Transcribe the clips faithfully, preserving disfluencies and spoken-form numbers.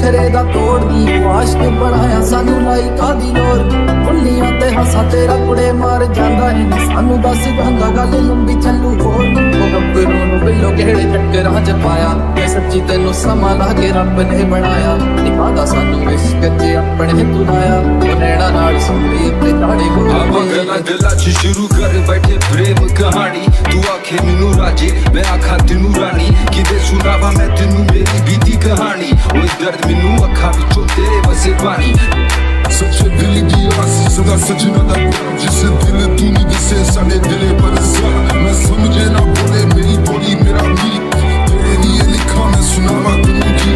नखरे दा तोड़ दी आशिक बनाया सानू लाई कादी लोर बुल्लियां ते हासा तेरा कुड़े मार जांदा है सानू दस जांदा गल लंबी चलू होर ओ गब्बरू नू बिल्लो केड़े चक्करां च पाया ते सच्ची तेनू समा ला के रब ने बनाया निभादा सानू इश्क च अपने तुलाया ओ नैना नाल सुंदी ते ताड़े को गल्लां दिलां च शुरू कर बैठे प्रेम कहानी तू आखे मैनू राजे मैं आखा तेनू रानी किदे सुनावा मैं तेनू मेरी बीती कहानी ओ दर्द मैनू अखा विचों तेरे वसे पानी सच्चे दिल की आस सदा सजना दा प्यार जिसे दिल तू नहीं दिसे साडे दिले परेशान मैं समझे ना बोले मेरी बोली मेरा मीत तेरे लिए लिखा मैं सुनावा तेनू की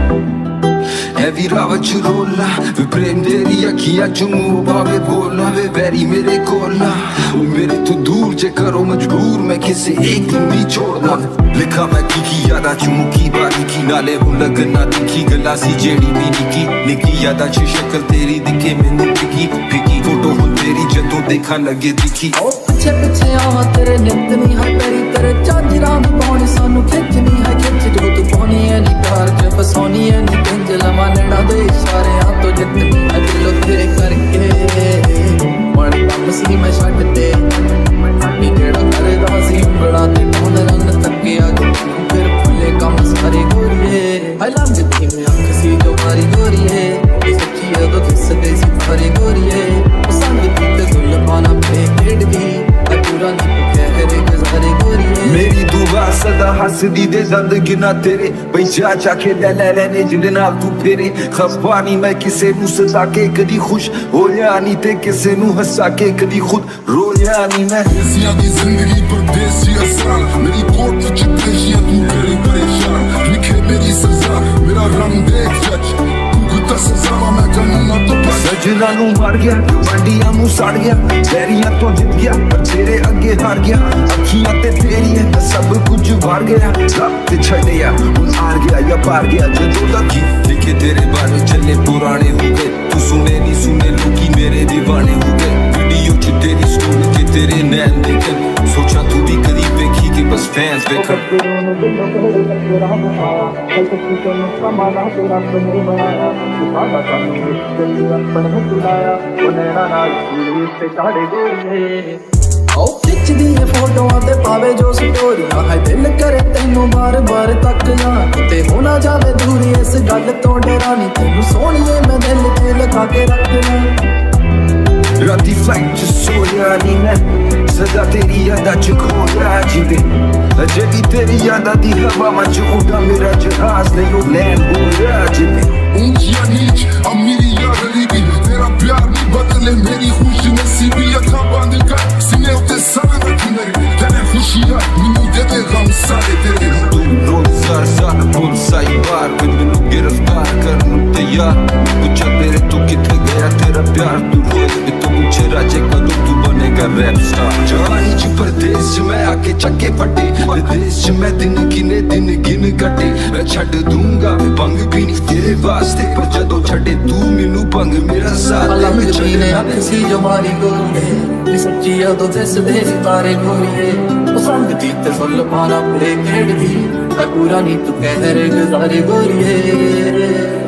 है वीरावच रोला वे प्रेम तेरी अखियां च मुंह भावे बोलना वे वैरी मेरे कोला ओ मेरे तो दूर जे करो मजबूर मैं किसी एक दिन नहीं छोड़ना लिखा मैं की की यादा च मुकी बारी की नाले हूं लगना दिखी गला सी जेड़ी दी निकी निकी यादा च शक्ल तेरी दिखे मैनू फिकी फिकी फोटो हूं तेरी जदों देखा लगे दिखी ओ पिछे पिछे आवा तेरे नित नहीं है तेरी तेरे चांजरा भी पानी सानू खिंचनी है खिंच जो तू पानी है नी कार च फसोनी है नी कंज लमा नेड़ा दे इशारे आ तो जितनी है दिलो तेरे करके मन कम सी मैं छड्ड दे नी जेड़ा करदा सी बड़ा ते टोन रंग तके आ फिर फुले कम सारे गोरिए आई लव यू दी मैं अख सी जो मारी गोरिए सच्ची है तो किस दे सी सारे गोरिए संग ते गुल पाना पे खेड़ दी पूरा नी कह रे गुजारे गोरिए मेरी दुआ सदा हसदी दे दंद गिना तेरे बई जा जा के ले ले लेने जिंदे नाल तू फेरे खफा नहीं मैं किसे नू सता के कदी खुश होया नहीं ते किसे नू हंसा के कदी खुद रोया नहीं मैं देसियां दी जिंदगी परदेसी आसान मेरी कोट विच पेशियां तू मेरी परेशान लिखे मेरी सजा मेरा रंग देख जज तू गुता सजा मैं तन्नू ना तो सजना नू मार गया मंडियां मुंह साड़ गया बैरियां तो जित गया पर तेरे अगे हार गया अखियां ते तेरी है सब कुछ वार गया रब ते छड़िया हुन हार गया या पार गया जदों तक लिखे तेरे बारे चले पुराने हो गए तू सुने नहीं सुने लोकी मेरे दीवाने हो गए वीडियो च तेरी स्टोरी के तेरे नैन देखे सोचा तू भी करीब देखी कि बस फैंस देखन खिच दी फोटोआं ते पावे जो स्टोरियां है दिल करे तेनू बार बार तक जा ते हो ना जावे दूरी इस गल तो डरानी तेनू सोहणिए मैं दिल ते लगा के रखना राती फ्लाइट च सोया नी मैं सदा तेरी यादा च खोया जिवे अजे भी तेरी यादा दी हवा मच उड़ा मेरा जहाज नहीं ओ लैंड हो रहा जिवे ऊंचियां नीच अब मेरी याद गरीबी तेरा प्यार नहीं बदले मेरी खुश नसीबी अखा बंद कर सीने उते सर रख मेरी तेरे खुशियां मैनू दे दे गम सारे तेरे तू रोज सर सर बोल साई बार मैनू गिरफ्तार करने तैयार पूछा तेरे तू किथे गया तेरा प्यार तू रोज भी तू पूछे राजे कदों तू बनेगा रैप स्टार जवानी च परदेस च मैं आके चक्के फटे विदेश च मैं दिन गिने दिन गिन कटे मैं छड्ड दूंगा मैं भंग भी नहीं तेरे वास्ते पर जदों छड्डे तू मैनू भंग मेरा साथ अलग जीने अख सी जो मारी गोरिए सच्ची है तो दिस दे सितारे गोरिए संग दी ते फुल पाना पे खेड़ दी पूरा नहीं तू कह रे गुजारे गोरिए।